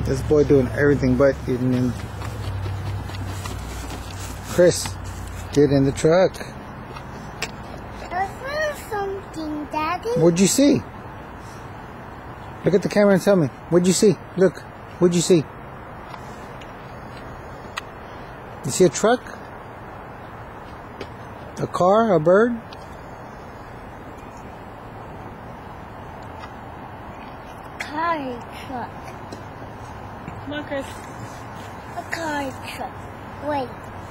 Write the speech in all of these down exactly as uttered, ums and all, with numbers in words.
This boy doing everything but getting in. Chris, get in the truck. I saw something, Daddy. What'd you see? Look at the camera and tell me. What'd you see? Look. What'd you see? You see a truck? A car? A bird? Car truck. Come on, Chris. A car truck. Wait.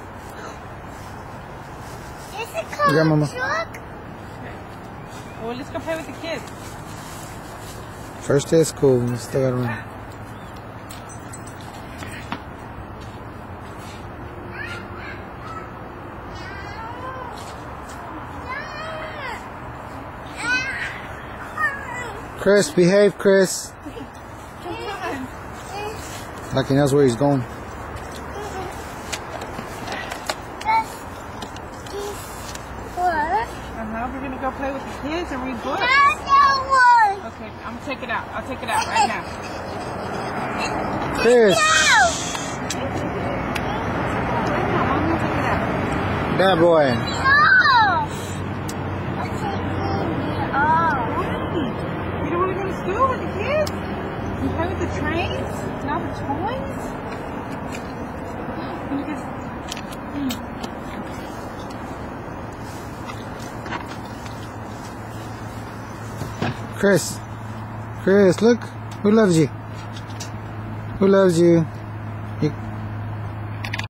Is a car Grandmama. truck? Well, let's go play with the kids. First day of school. We still gotta run. Chris, behave, Chris. Like he knows where he's going. Uh-huh. We're gonna go play with the kids and read books. Okay, I'm gonna take it out. I'll take it out right now. Chris. That boy. You don't want to go to school with the kids? You play with the trains and all the toys? You just... Chris. Chris, look. Who loves you? Who loves you? You